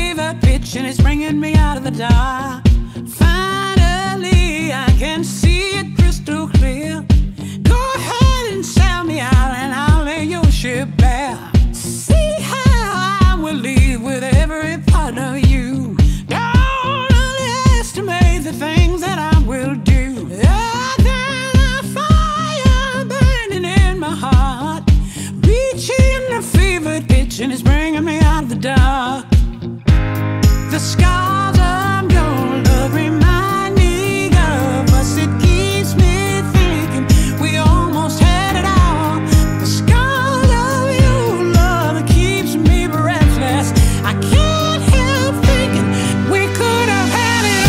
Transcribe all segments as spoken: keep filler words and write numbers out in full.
fever pitch and it's bringing me out of the dark. Finally, I can see it crystal clear. Go ahead and sell me out and I'll lay your ship bare. See how I will leave with every part of you. Don't underestimate the things that I will do. There's a fire burning in my heart, reaching the fever pitch and it's bringing me out of the dark. The scars of your love remind me of us. It keeps me thinking we almost had it all. The scars of your love keeps me breathless. I can't help thinking we could have had it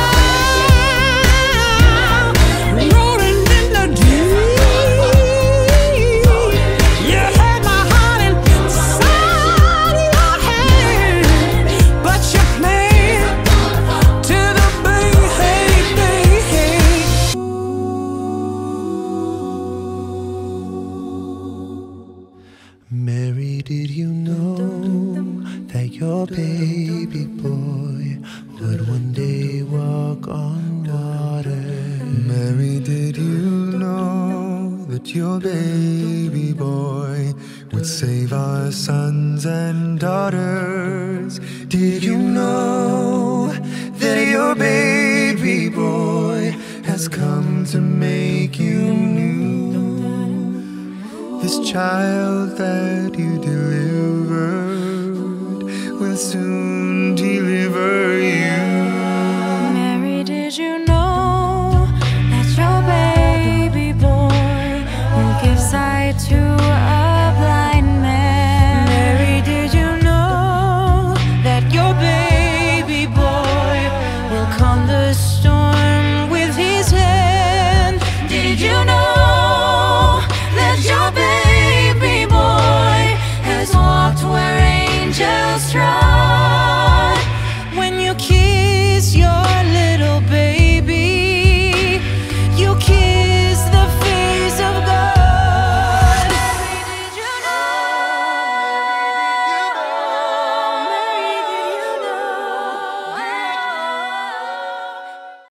all. Rolling in the deep, you had my heart inside your hand, but you played to the bay, hey, bay, hey. Mary, did you know that your baby boy would one day walk on water? Mary, did you know that your baby boy would save our sons and daughters? Did you know that your baby boy has come to make you new? This child that you delivered will soon deliver you.